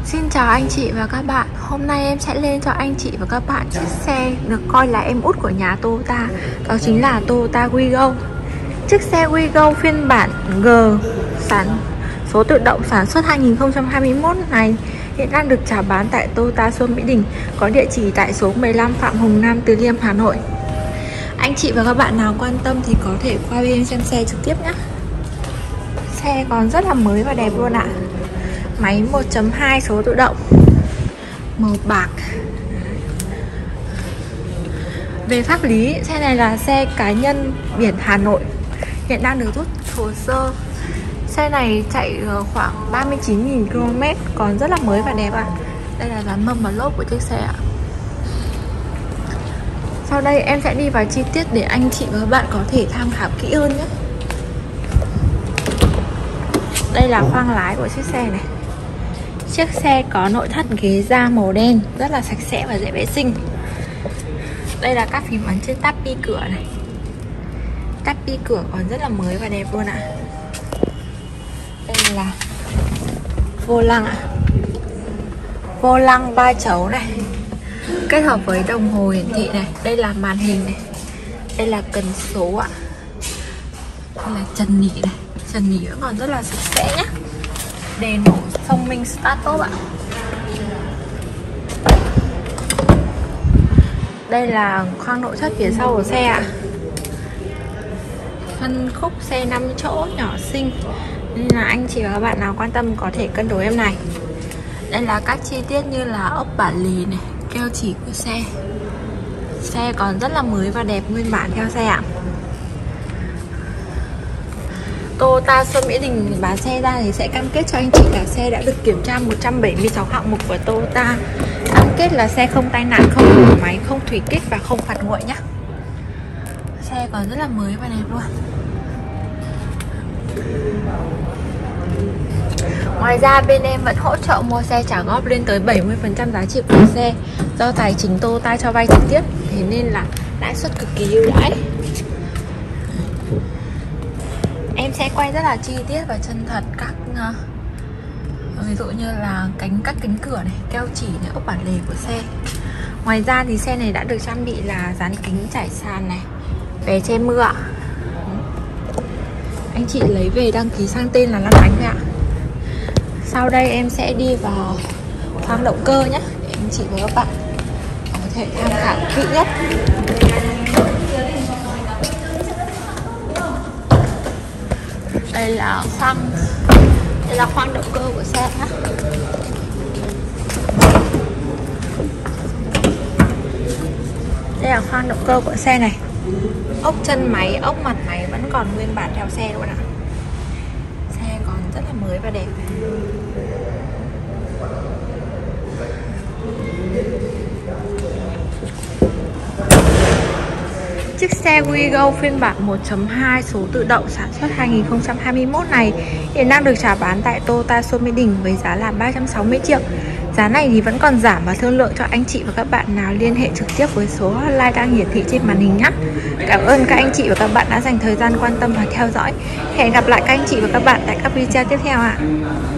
Xin chào anh chị và các bạn. Hôm nay em sẽ lên cho anh chị và các bạn chiếc xe được coi là em út của nhà Toyota. Đó chính là Toyota Wigo. Chiếc xe Wigo phiên bản G số tự động sản xuất 2021 này hiện đang được chào bán tại Toyota Xuân Mỹ Đình, có địa chỉ tại số 15 Phạm Hùng Nam, Từ Liêm, Hà Nội. Anh chị và các bạn nào quan tâm thì có thể qua bên xem xe trực tiếp nhé. Xe còn rất là mới và đẹp luôn ạ. Máy 1.2 số tự động, màu bạc. Về pháp lý, xe này là xe cá nhân biển Hà Nội, hiện đang được rút hồ sơ. Xe này chạy khoảng 39.000 km, còn rất là mới và đẹp ạ. Đây là dàn mâm và lốp của chiếc xe ạ. Sau đây em sẽ đi vào chi tiết để anh chị và các bạn có thể tham khảo kỹ hơn nhé. Đây là khoang lái của chiếc xe này. Chiếc xe có nội thất ghế da màu đen, rất là sạch sẽ và dễ vệ sinh. Đây là các phím ấn trên tapi cửa này. Tapi cửa còn rất là mới và đẹp luôn ạ. Đây là vô lăng ạ. Vô lăng 3 chấu này, kết hợp với đồng hồ hiển thị này. Đây là màn hình này. Đây là cần số ạ. Đây là trần nỉ này. Trần nỉ vẫn còn rất là sạch sẽ nhá. Đèn nổ thông minh start top ạ. Đây là khoang nội thất phía sau của xe ạ. Phân khúc xe 5 chỗ nhỏ xinh, nên là anh chị và các bạn nào quan tâm có thể cân đối em này. Đây là các chi tiết như là ốc bản lề này, keo chỉ của xe. Xe còn rất là mới và đẹp nguyên bản theo xe ạ. Toyota Xuân Mỹ Đình bán xe ra thì sẽ cam kết cho anh chị là xe đã được kiểm tra 176 hạng mục của Toyota. Cam kết là xe không tai nạn, không nổ máy, không thủy kích và không phạt nguội nhé. Xe còn rất là mới và đẹp luôn. Ngoài ra bên em vẫn hỗ trợ mua xe trả góp lên tới 70% giá trị của xe, do tài chính Toyota cho vay trực tiếp, thế nên là lãi suất cực kỳ ưu đãi. Em sẽ quay rất là chi tiết và chân thật các ví dụ như là các cánh cửa này, keo chỉ này, ốc bản lề của xe. Ngoài ra thì xe này đã được trang bị là dán kính trải sàn này, về che mưa ạ. Anh chị lấy về đăng ký sang tên là Lan Ánh ạ. Sau đây em sẽ đi vào khoang động cơ nhé, để anh chị và các bạn có thể tham khảo kỹ nhất. Đây là khoang động cơ của xe nhé. Đây là khoang động cơ của xe này. Ốc chân máy, ốc mặt máy vẫn còn nguyên bản theo xe luôn ạ. Xe còn rất là mới và đẹp. Chiếc xe Wigo phiên bản 1.2 số tự động sản xuất 2021 này hiện đang được chào bán tại Toyota Xuân Mỹ Đình với giá là 360 triệu. Giá này thì vẫn còn giảm và thương lượng cho anh chị và các bạn nào liên hệ trực tiếp với số hotline đang hiển thị trên màn hình nhé. Cảm ơn các anh chị và các bạn đã dành thời gian quan tâm và theo dõi. Hẹn gặp lại các anh chị và các bạn tại các video tiếp theo ạ.